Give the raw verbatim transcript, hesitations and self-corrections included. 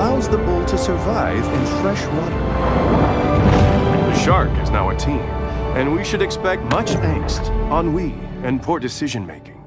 allows the bull to survive in fresh water. The shark is now a team, and we should expect much angst, ennui, and poor decision-making.